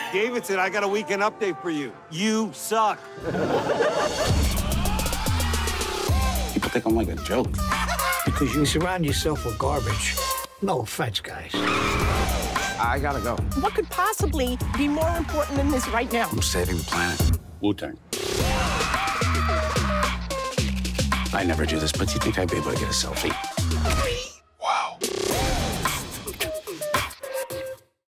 Davidson, I got a weekend update for you. You suck. People think I'm like a joke. Because you surround yourself with garbage. No offense, guys. I gotta go. What could possibly be more important than this right now? I'm saving the planet. Wu-Tang. I never do this, but do you think I'd be able to get a selfie?